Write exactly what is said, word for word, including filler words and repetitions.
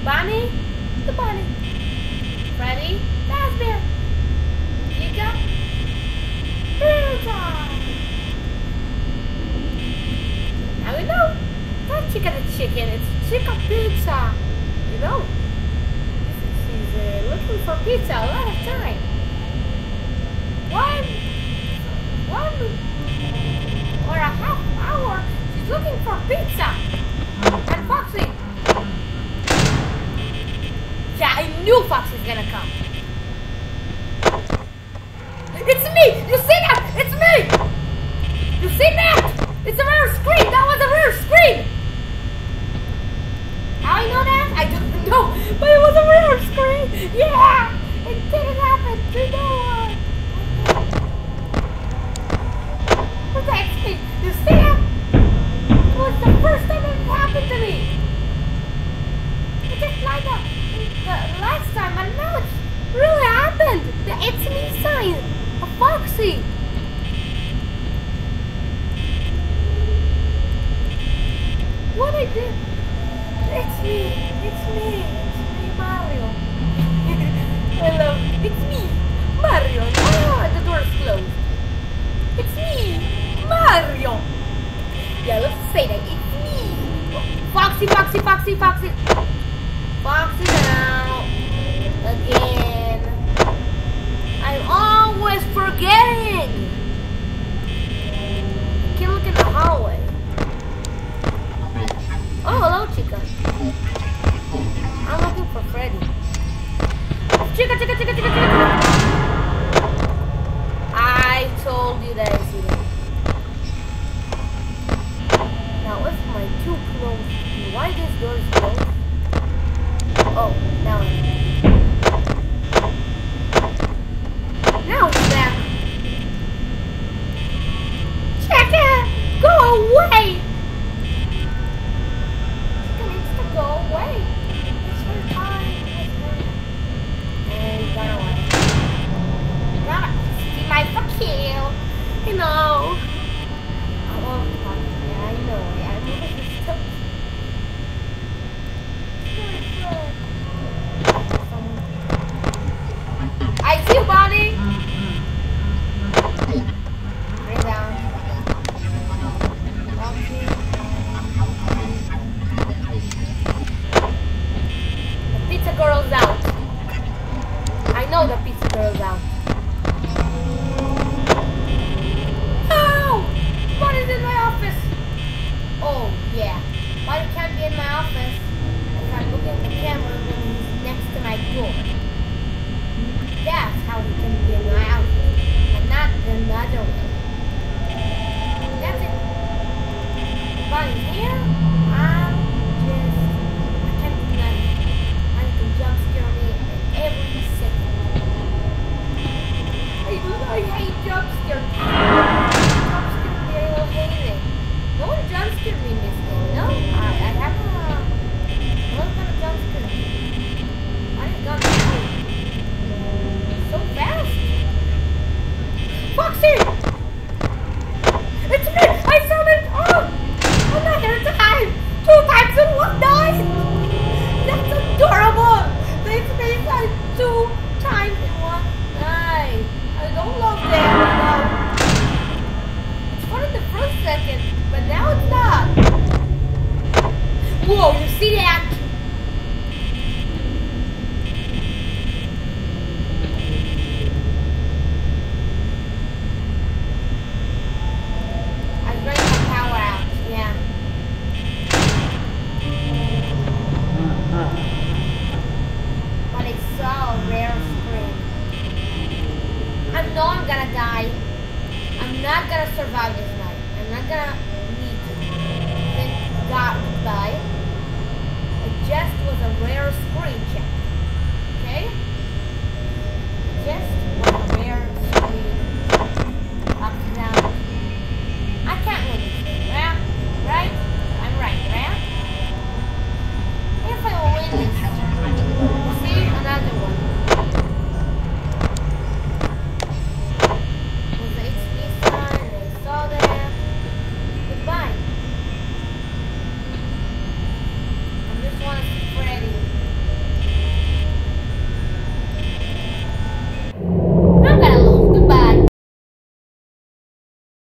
Bonnie, the bunny. Freddy, Fazbear. Chica, pizza. Now we know. Not Chica the chicken, it's Chica Pizza. You know. She's uh, looking for pizza a lot of time. One, one or a half hour, she's looking for pizza. And Foxy. Yeah, I knew Foxy was gonna come. It's me! You see that? It's me! You see that? It's a rare scream! That was a rare scream! How I know that? I don't know, but it was a rare scream! Yeah! It didn't happen to no one! Protect me! You see that? It was the first time it happened to me! It just like that the last time, but now it's really happened! The it's me sign of Foxy! What I did? It's me! It's me! It's me, Mario! Hello! It's me! Mario! Ah, the door's closed! It's me! Mario! Yeah, let's say that. It's me! Foxy, Foxy, Foxy, Foxy! Foxy now! Again! I'm always forgetting! I can't look in the hallway. Oh, hello, Chica. I'm looking for Freddy. Chica, Chica, Chica, Chica, Chica! I told you that I see them. Now, if my two closed, why this door is closed? Oh, now I know. Now it's back. Chica, go away! Chica needs to go away. It's her time. It's her. And he got away. Now, see my fuck you. You know. Oh, yeah, I know. I know this stuff. I see you, Bonnie. Bring down. Okay. The pizza girl's out. I know the pizza girl's out. No! Bonnie's in my office. Oh yeah. Bonnie can't be in my office if I'm looking at the camera when he's next to my door. That's how he can be in my outfit, and not the other way. That's it. Bonnie's here.